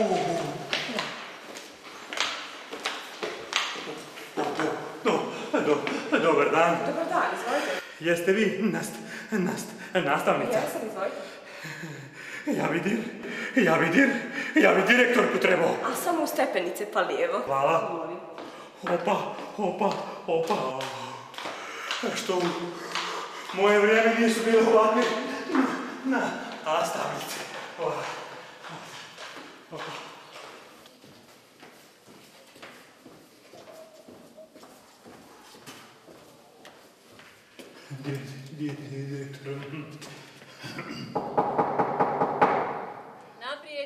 Dobar dan. Dobar dan, izvolite. Jeste vi nastavnica? Jesam, izvolite. Ja bi direktorku trebao. A samo u stepenice pa lijevo. Hvala. Opa. Što u moje vrijeme nisu bile ovakve nastavnice. Direktor. Naprijed.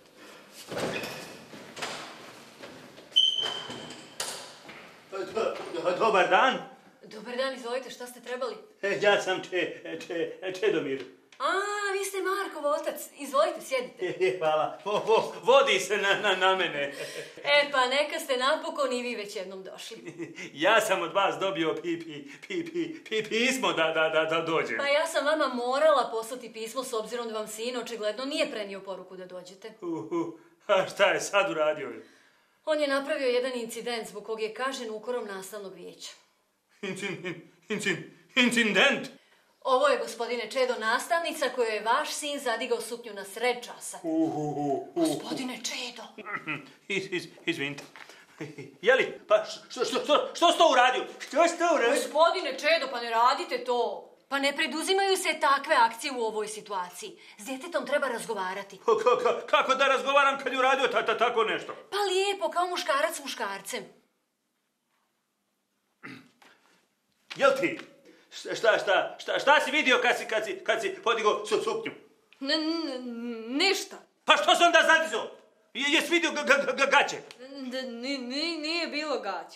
Dobar dan. Dobar dan, izvolite, šta ste trebali? Ja sam Čedomir. A, vi ste Markov otac. Izvolite, sjedite. Hvala. Vodi se na mene. Pa neka ste napokon i vi već jednom došli. Ja sam od vas dobio pismo da dođem. Pa ja sam vama morala poslati pismo s obzirom da vam sin očigledno nije prenio poruku da dođete. A šta je sad uradio? On je napravio jedan incident zbog kog je kažnjen ukorom nastavnog vijeća. Incident? Ovo je, gospodine Čedo, nastavnica koju je vaš sin zadigao suknju na sred časa. Gospodine Čedo! Izvinite. Jeli? Pa što si to uradio? Gospodine Čedo, pa ne radite to. Pa ne preduzimaju se takve akcije u ovoj situaciji. S djetetom treba razgovarati. Kako da razgovaram kad je uradio tako nešto? Pa lijepo, kao muškarac s muškarcem. Jel ti? Šta si vidio kad si podigao suknju? Ništa. Pa što si onda zadizao? Jesi vidio gaće? Nije bilo gaća.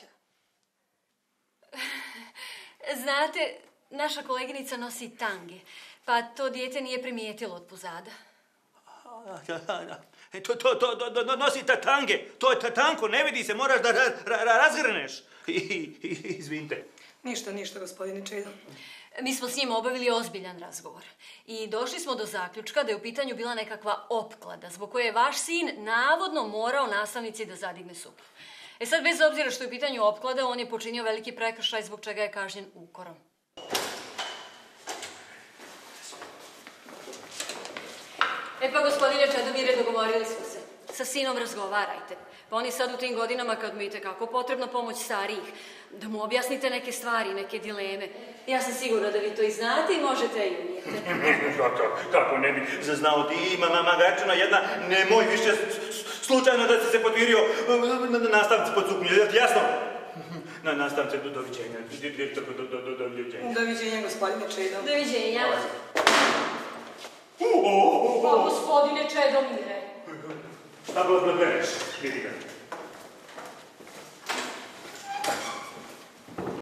Znate, naša koleginica nosi tange, pa to dijete nije primijetilo od pozada. To nosi tange, to je tanko, ne vidi se, moraš da razgrneš. Izvinite. Ništa, gospodine Čedo. Mi smo s njim obavili ozbiljan razgovor i došli smo do zaključka da je u pitanju bila nekakva opklada zbog koje je vaš sin navodno morao nastavnici da zadigne suknju. Sad, bez obzira što je u pitanju opklada, on je počinio veliki prekršaj zbog čega je kažnjen ukorom. Pa, gospodine Čedomire, dogovorili smo se. Sa sinom razgovarajte. Pa on je sad u tim godinama kad mu je itekako potrebna pomoć starijih, da mu objasnite neke stvari, neke dileme. Ja sam sigurna da vi to i znate i možete i umijete. Kako ne bi znao ti, magačina jedna, nemoj više slučajno da si se potvirio nastavnici pod suknju, je li ti jasno? Nastavnice, doviđenja, direktorko, doviđenja. Doviđenja, gospodine Čedo. Doviđenja. Pa, gospodine Čedomire. Šta gledeš, vidi ga.